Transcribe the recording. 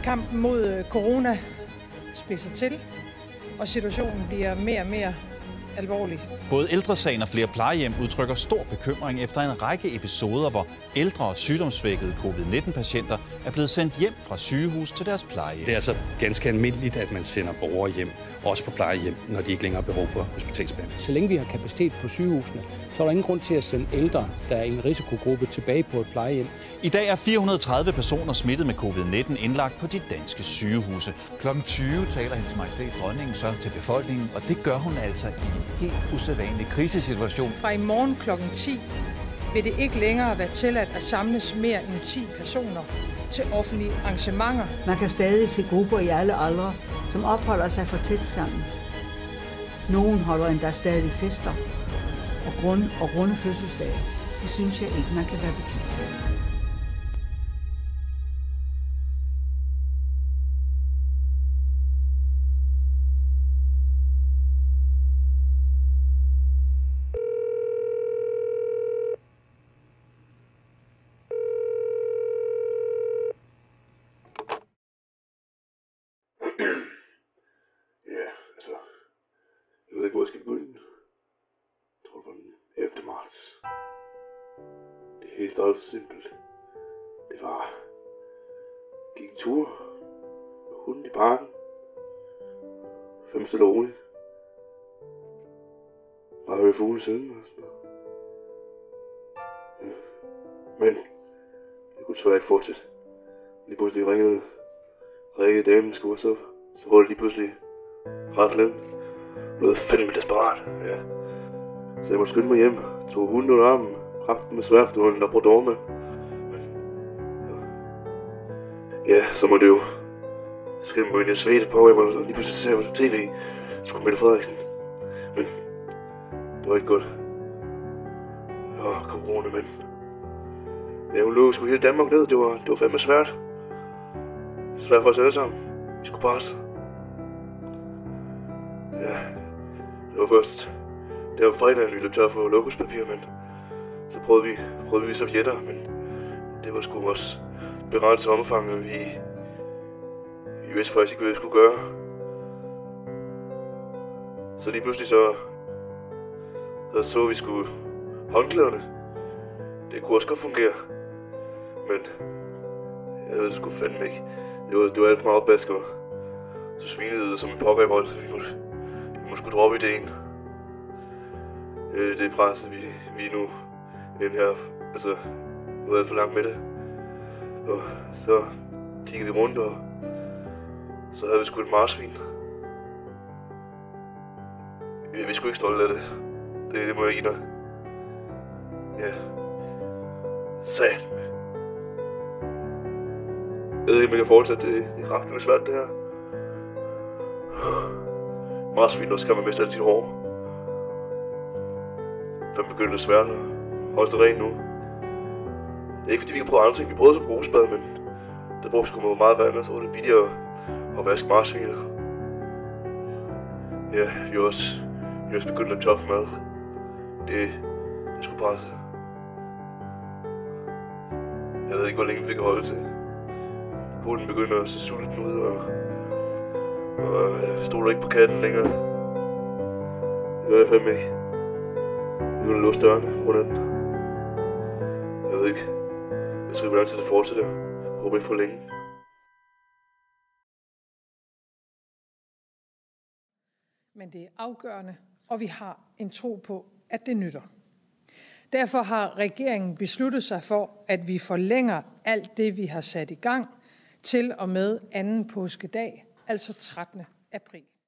Kampen mod corona spidser til, og situationen bliver mere og mere alvorlig. Både Ældre Sagen og flere plejehjem udtrykker stor bekymring efter en række episoder, hvor ældre og sygdomssvækkede covid-19-patienter er blevet sendt hjem fra sygehus til deres plejehjem. Det er altså ganske almindeligt, at man sender borgere hjem, også på plejehjem, når de ikke længere har behov for hospitalsbehandling. Så længe vi har kapacitet på sygehusene, så er der ingen grund til at sende ældre, der er i en risikogruppe, tilbage på et plejehjem. I dag er 430 personer smittet med covid-19 indlagt på de danske sygehuse. Klokken 20 taler hendes majestæt dronningen så til befolkningen, og det gør hun altså i en helt usædvanlig krisesituation. Fra i morgen klokken 10 vil det ikke længere være tilladt at samles mere end 10 personer til offentlige arrangementer. Man kan stadig se grupper i alle aldre, som opholder sig for tæt sammen. Nogen holder endda stadig fester og runde fødselsdage. Det synes jeg ikke, man kan være bekendt. Jeg ved ikke, hvor jeg skal begynde. Jeg tror, det var den 11. marts. Det hele startede så simpelt. Det var... Gik en tur. Med hunden i parken. 5 stille og roligt. Bare høre fugle synge og sådan noget. Men... Jeg kunne desværre ikke fortsætte. Lige pludselig ringede damen sgu, så var det lige pludselig ret slemt. Noget fandme desperat, ja. Så jeg måtte skynde mig hjem, tog hunden under armen, ramte den med sværd, det var en labrador med. Men, ja, så må det jo skynde mig ind i svætte på, jeg var lige pludselig ser på tv, skulle Mette Frederiksen. Men det var ikke godt. Corona, men... Ja, hun lå sgu hele Danmark ned, det var fandme svært. Svært for os alle sammen. Vi skulle passe. Ja, det var først. Det var fredag, vi løb tør for lokuspapir, men så prøvede vi servietter, men det var sgu også begrænset omfang, og vi vidste faktisk ikke, hvad vi skulle gøre. Så lige pludselig så vi sgu håndklæderne. Det kunne også godt fungere, men jeg ved det sgu fandme ikke. Det var alt for meget opvask, og så svinede det som en pokker i vold. Vi må sgu droppe ideen. Det er presset, vi er nu i den her, altså, nu er alt for langt med det. Og så kiggede vi rundt, og så havde vi sgu et marsvin. Vi er sgu ikke stolte af det. Det må jeg give dig. Ja. Sat. Jeg ved ikke, om jeg kan fortsætte. Det er kraftigt svært, det her. Marsvin, så skal man miste alt sit hår. Så begynder det svært at holde sig rent nu. Det er ikke fordi vi kan prøve andre ting. Vi prøvede så brugspad, men der brugte sgu meget vand, og så var det billigere at vaske marsvinet. Ja, vi er også begyndt at toppe mad. Det skulle presse. Jeg ved ikke, hvor længe vi kan holde til. Hunden begynder at se sulten ud, og jeg stoler ikke på katten længere. Det gør jeg fandme ikke. Jeg vil låse dørene rundt den. Jeg ved ikke. Jeg tror, hvordan det fortsætter. Jeg håber ikke for længe. Men det er afgørende, og vi har en tro på, at det nytter. Derfor har regeringen besluttet sig for, at vi forlænger alt det, vi har sat i gang, til og med anden påskedag, altså 13. april.